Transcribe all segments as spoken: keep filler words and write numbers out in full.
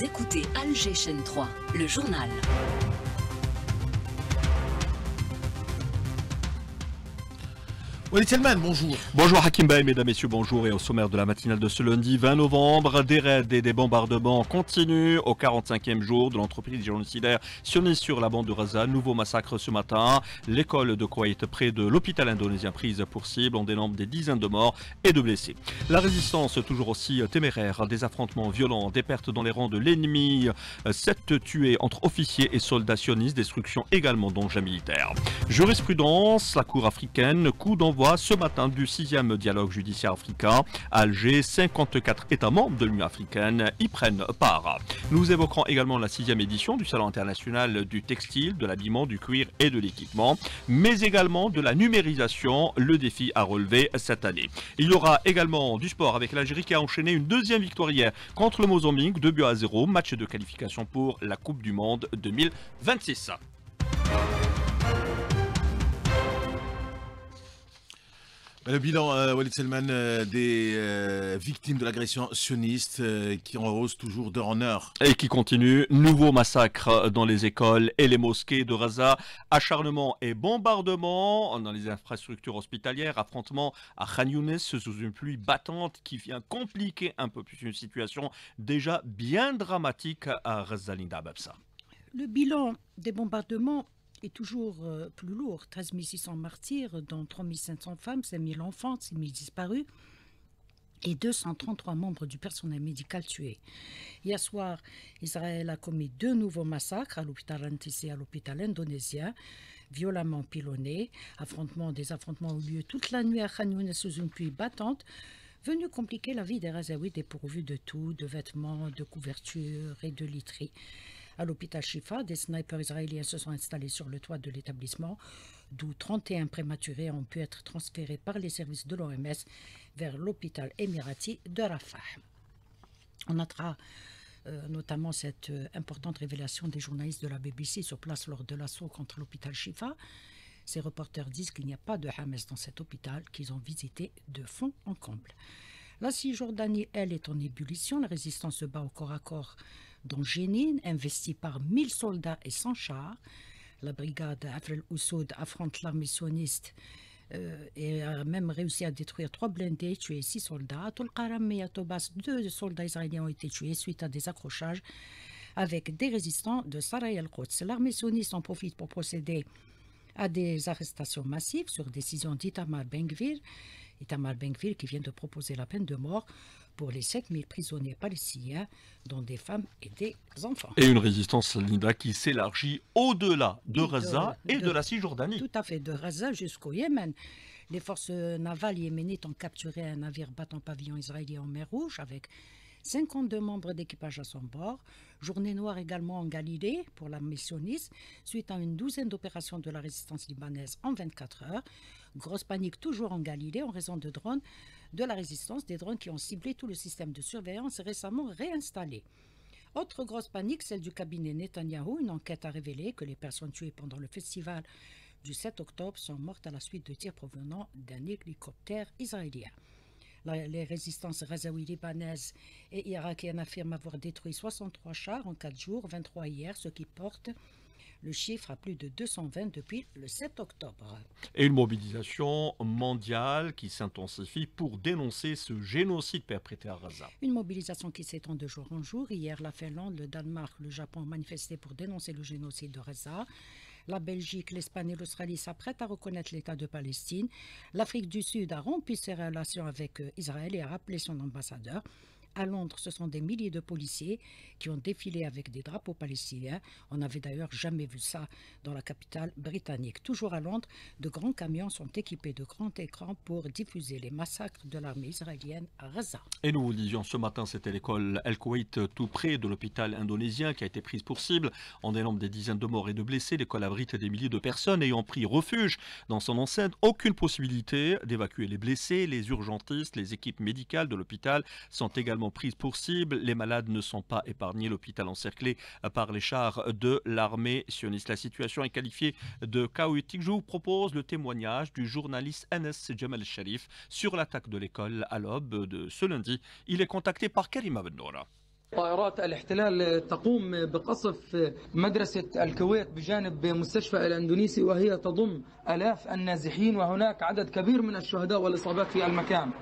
Vous écoutez Alger Chaîne trois, le journal. Walid Selman, bonjour. Bonjour Hakim Bey, mesdames, messieurs, bonjour. Et au sommaire de la matinale de ce lundi vingt novembre, des raids et des bombardements continuent au quarante-cinquième jour de l'entreprise génocidaire sioniste sur la bande de Gaza. Nouveau massacre ce matin. L'école de Koweït près de l'hôpital indonésien prise pour cible. On dénombre des dizaines de morts et de blessés. La résistance toujours aussi téméraire. Des affrontements violents, des pertes dans les rangs de l'ennemi. Sept tués entre officiers et soldats sionistes. Destruction également d'engins militaires. Jurisprudence, la Cour africaine, coup d'envoi ce matin du sixième dialogue judiciaire africain à Alger. cinquante-quatre États membres de l'Union africaine y prennent part. Nous évoquerons également la sixième édition du Salon international du textile, de l'habillement, du cuir et de l'équipement, mais également de la numérisation, le défi à relever cette année. Il y aura également du sport avec l'Algérie qui a enchaîné une deuxième victoire hier contre le Mozambique, deux buts à zéro, match de qualification pour la Coupe du Monde deux mille vingt-six. Le bilan, euh, Walid Selman, euh, des euh, victimes de l'agression sioniste euh, qui enrose toujours d'heure en heure. Et qui continue. Nouveau massacre dans les écoles et les mosquées de Gaza. Acharnement et bombardement dans les infrastructures hospitalières. Affrontement à Khan Younes sous une pluie battante qui vient compliquer un peu plus une situation déjà bien dramatique à Gaza. Linda Babsa. Le bilan des bombardements est toujours euh, plus lourd. treize mille six cents martyrs, dont trois mille cinq cents femmes, cinq mille enfants, six mille disparus et deux cent trente-trois membres du personnel médical tués. Hier soir, Israël a commis deux nouveaux massacres à l'hôpital Antissé et à l'hôpital indonésien, violemment pilonnés. Affrontements, des affrontements ont eu lieu toute la nuit à Khan Younes sous une pluie battante, venu compliquer la vie des Gazaouis dépourvus de tout, de vêtements, de couvertures et de literie. À l'hôpital Shifa, des snipers israéliens se sont installés sur le toit de l'établissement, d'où trente et un prématurés ont pu être transférés par les services de l'O M S vers l'hôpital émirati de Rafah. On notera euh, notamment cette euh, importante révélation des journalistes de la B B C sur place lors de l'assaut contre l'hôpital Shifa. Ces reporters disent qu'il n'y a pas de Hamas dans cet hôpital qu'ils ont visité de fond en comble. La Cisjordanie, elle, est en ébullition. La résistance se bat au corps à corps dans Jénine, investie par mille soldats et cent chars. La brigade Afr el-Oussoud affronte l'armée sioniste euh, et a même réussi à détruire trois blindés, tuer six soldats. À Tulqaram et à Tobas, deux soldats israéliens ont été tués suite à des accrochages avec des résistants de Saraya el-Quds. L'armée sioniste en profite pour procéder à des arrestations massives sur décision d'Itamar Ben-Gvir. Itamar Ben-Gvir qui vient de proposer la peine de mort pour les sept mille prisonniers palestiniens, dont des femmes et des enfants. Et une résistance, Linda, qui s'élargit au-delà de Gaza de, et de, de la Cisjordanie. Tout à fait, de Gaza jusqu'au Yémen. Les forces navales yéménites ont capturé un navire battant pavillon israélien en mer Rouge avec cinquante-deux membres d'équipage à son bord. Journée noire également en Galilée pour la missionniste, suite à une douzaine d'opérations de la résistance libanaise en vingt-quatre heures. Grosse panique toujours en Galilée en raison de drones de la résistance, des drones qui ont ciblé tout le système de surveillance récemment réinstallé. Autre grosse panique, celle du cabinet Netanyahou. Une enquête a révélé que les personnes tuées pendant le festival du sept octobre sont mortes à la suite de tirs provenant d'un hélicoptère israélien. La, les résistances gazaouis libanaises et irakiennes affirment avoir détruit soixante-trois chars en quatre jours, vingt-trois hier, ce qui porte le chiffre à plus de deux cent vingt depuis le sept octobre. Et une mobilisation mondiale qui s'intensifie pour dénoncer ce génocide perpétré à Gaza. Une mobilisation qui s'étend de jour en jour. Hier, la Finlande, le Danemark, le Japon ont manifesté pour dénoncer le génocide de Gaza. La Belgique, l'Espagne et l'Australie s'apprêtent à reconnaître l'État de Palestine. L'Afrique du Sud a rompu ses relations avec Israël et a rappelé son ambassadeur. À Londres, ce sont des milliers de policiers qui ont défilé avec des drapeaux palestiniens. On n'avait d'ailleurs jamais vu ça dans la capitale britannique. Toujours à Londres, de grands camions sont équipés de grands écrans pour diffuser les massacres de l'armée israélienne à Gaza. Et nous vous le disions ce matin, c'était l'école El Koweït tout près de l'hôpital indonésien qui a été prise pour cible. On dénombre des dizaines de morts et de blessés. L'école abrite des milliers de personnes ayant pris refuge dans son enceinte. Aucune possibilité d'évacuer les blessés. Les urgentistes, les équipes médicales de l'hôpital sont également prises pour cible. Les malades ne sont pas épargnés. L'hôpital encerclé par les chars de l'armée sioniste. La situation est qualifiée de chaotique. Je vous propose le témoignage du journaliste Anas Jamal Sharif sur l'attaque de l'école à l'aube de ce lundi. Il est contacté par Karima Bennoura. طائرات الاحتلال تقوم بقصف مدرسة الكويت بجانب مستشفى الأندونيسي وهي تضم آلاف النازحين وهناك عدد كبير من الشهداء والإصابات في المكان.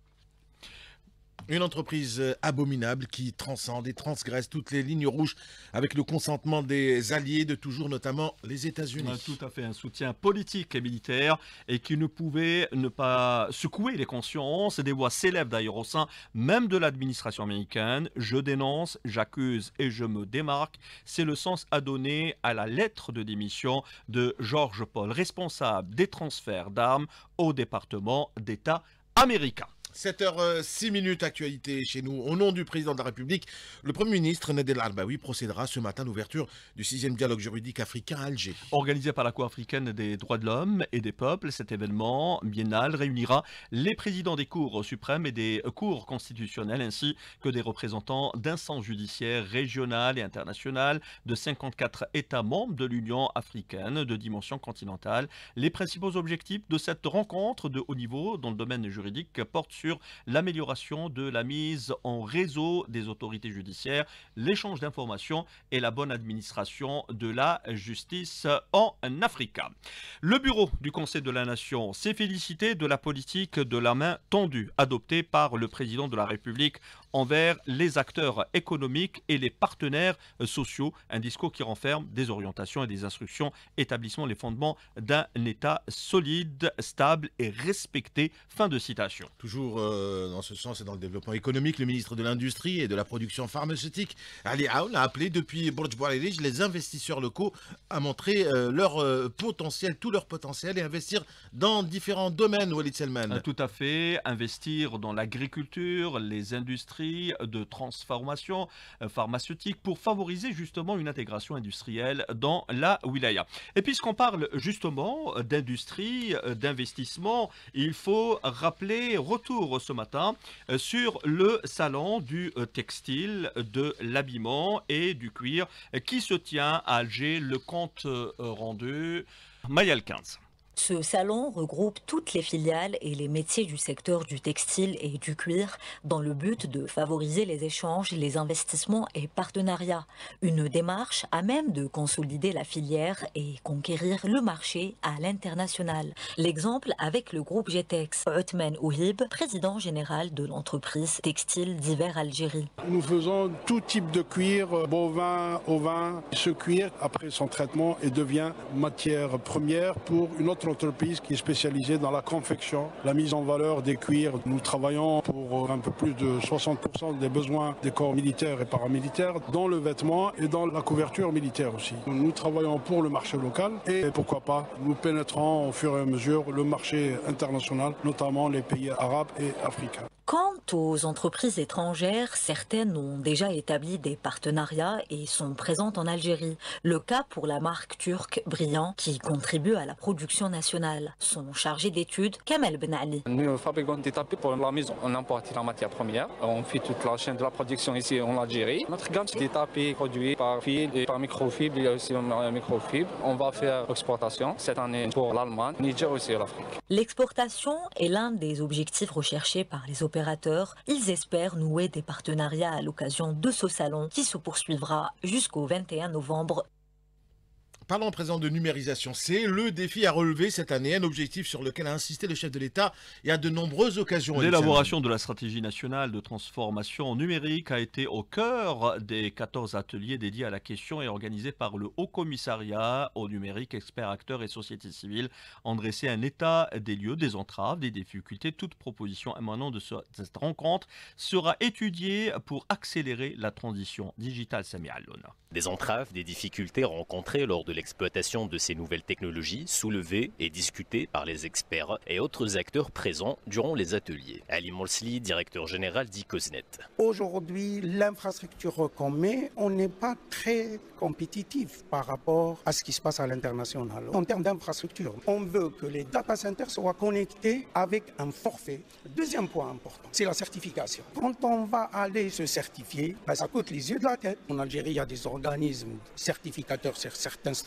Une entreprise abominable qui transcende et transgresse toutes les lignes rouges avec le consentement des alliés de toujours, notamment les États-Unis. Tout à fait, un soutien politique et militaire et qui ne pouvait ne pas secouer les consciences. Des voix s'élèvent d'ailleurs au sein même de l'administration américaine. Je dénonce, j'accuse et je me démarque. C'est le sens à donner à la lettre de démission de George Paul, responsable des transferts d'armes au département d'État américain. sept heures six minutes, actualité chez nous. Au nom du président de la République, le Premier ministre Ned El Arbaoui procédera ce matin à l'ouverture du sixième dialogue juridique africain à Alger. Organisé par la Cour africaine des droits de l'homme et des peuples, cet événement biennal réunira les présidents des cours suprêmes et des cours constitutionnelles ainsi que des représentants d'instances judiciaires régionales et internationales de cinquante-quatre États membres de l'Union africaine de dimension continentale. Les principaux objectifs de cette rencontre de haut niveau dans le domaine juridique portent sur l'amélioration de la mise en réseau des autorités judiciaires, l'échange d'informations et la bonne administration de la justice en Afrique. Le bureau du Conseil de la Nation s'est félicité de la politique de la main tendue adoptée par le président de la République envers les acteurs économiques et les partenaires sociaux, un discours qui renferme des orientations et des instructions établissant les fondements d'un État solide, stable et respecté. Fin de citation. Toujours euh, dans ce sens et dans le développement économique, le ministre de l'Industrie et de la Production pharmaceutique, Ali Aoun, a appelé depuis Burj Bouarerij les investisseurs locaux à montrer euh, leur euh, potentiel, tout leur potentiel et investir dans différents domaines, Walid Selman. Tout à fait, investir dans l'agriculture, les industries de transformation pharmaceutique pour favoriser justement une intégration industrielle dans la wilaya. Et puisqu'on parle justement d'industrie, d'investissement, il faut rappeler, retour ce matin sur le salon du textile, de l'habillement et du cuir qui se tient à Alger, le compte rendu Mayal quinze. Ce salon regroupe toutes les filiales et les métiers du secteur du textile et du cuir dans le but de favoriser les échanges, les investissements et partenariats. Une démarche à même de consolider la filière et conquérir le marché à l'international. L'exemple avec le groupe Getex. Othman Ouhib, président général de l'entreprise textile d'hiver Algérie. Nous faisons tout type de cuir, bovin, ovin. Ce cuir, après son traitement, et devient matière première pour une autre entreprise qui est spécialisée dans la confection, la mise en valeur des cuirs. Nous travaillons pour un peu plus de soixante pour cent des besoins des corps militaires et paramilitaires dans le vêtement et dans la couverture militaire aussi. Nous travaillons pour le marché local et pourquoi pas, nous pénétrons au fur et à mesure le marché international, notamment les pays arabes et africains. Quant aux entreprises étrangères, certaines ont déjà établi des partenariats et sont présentes en Algérie. Le cas pour la marque turque Brillant qui contribue à la production nationale. Son chargé d'études, Kamel Ben Ali. Nous fabriquons des tapis pour la maison. On importe la matière première. On fait toute la chaîne de la production ici en Algérie. Notre gamme, c'est des tapis produits par fil et par microfibre. Il y a aussi un microfibre. On va faire l'exportation cette année pour l'Allemagne, Niger aussi et l'Afrique. L'exportation est l'un des objectifs recherchés par les opérateurs. Ils espèrent nouer des partenariats à l'occasion de ce salon qui se poursuivra jusqu'au vingt et un novembre. Parlons à présent de numérisation. C'est le défi à relever cette année, un objectif sur lequel a insisté le chef de l'État et à de nombreuses occasions. L'élaboration de la stratégie nationale de transformation numérique a été au cœur des quatorze ateliers dédiés à la question et organisés par le Haut Commissariat au numérique, experts, acteurs et société civile, ont dressé un état des lieux, des entraves, des difficultés. Toute proposition émanant de cette rencontre sera étudiée pour accélérer la transition digitale. Samia Alona. Des entraves, des difficultés rencontrées lors de l'exploitation de ces nouvelles technologies, soulevées et discutées par les experts et autres acteurs présents durant les ateliers. Ali Molsli, directeur général d'Icosnet. Aujourd'hui, l'infrastructure qu'on met, on n'est pas très compétitif par rapport à ce qui se passe à l'international. En termes d'infrastructure, on veut que les data centers soient connectés avec un forfait. Deuxième point important, c'est la certification. Quand on va aller se certifier, ben ça coûte les yeux de la tête. En Algérie, il y a des organismes certificateurs sur certains standards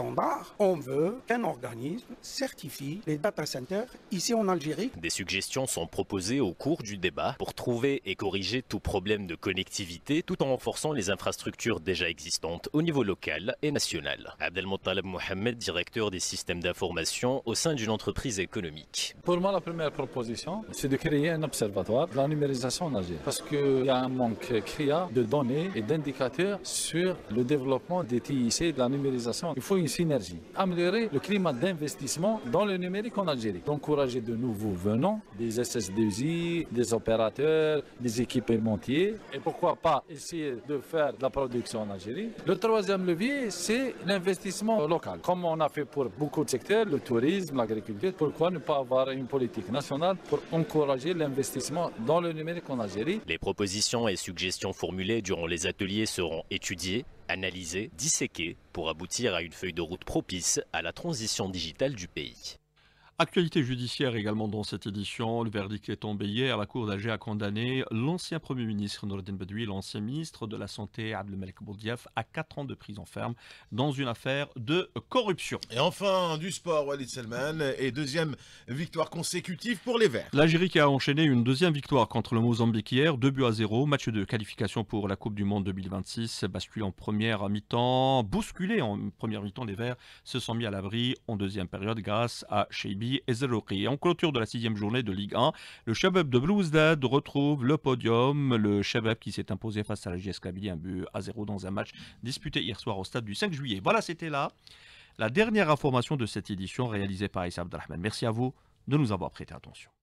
standard, on veut qu'un organisme certifie les data centers ici en Algérie. Des suggestions sont proposées au cours du débat pour trouver et corriger tout problème de connectivité tout en renforçant les infrastructures déjà existantes au niveau local et national. Abdelmottaleb Mohamed, directeur des systèmes d'information au sein d'une entreprise économique. Pour moi, la première proposition, c'est de créer un observatoire de la numérisation en Algérie. Parce qu'il y a un manque criard de données et d'indicateurs sur le développement des T I C, de la numérisation. Il faut une synergie. Améliorer le climat d'investissement dans le numérique en Algérie. Encourager de nouveaux venants, des S S deux I, des opérateurs, des équipementiers. Et pourquoi pas essayer de faire de la production en Algérie. Le troisième levier, c'est l'investissement local. Comme on a fait pour beaucoup de secteurs, le tourisme, l'agriculture, pourquoi ne pas avoir une politique nationale pour encourager l'investissement dans le numérique en Algérie? Les propositions et suggestions formulées durant les ateliers seront étudiées, analysées, disséquées pour aboutir à une feuille de route propice à la transition digitale du pays. Actualité judiciaire également dans cette édition. Le verdict est tombé hier. La Cour d'Alger a condamné l'ancien Premier ministre Noureddin Bedoui, l'ancien ministre de la Santé Abdelmalek Boudiaf à quatre ans de prison ferme dans une affaire de corruption. Et enfin, du sport, Walid Selman, et deuxième victoire consécutive pour les Verts. L'Algérie qui a enchaîné une deuxième victoire contre le Mozambique hier, deux buts à zéro. Match de qualification pour la Coupe du Monde deux mille vingt-six, basculé en première mi-temps, bousculé en première mi-temps. Les Verts se sont mis à l'abri en deuxième période grâce à Cheibi et Zerouki. En clôture de la sixième journée de Ligue un, le Chabab de Belouizdad retrouve le podium. Le Chabab qui s'est imposé face à la J S Kabylie, un but à zéro dans un match disputé hier soir au stade du cinq juillet. Voilà, c'était là la dernière information de cette édition réalisée par Issa Abdelrahman. Merci à vous de nous avoir prêté attention.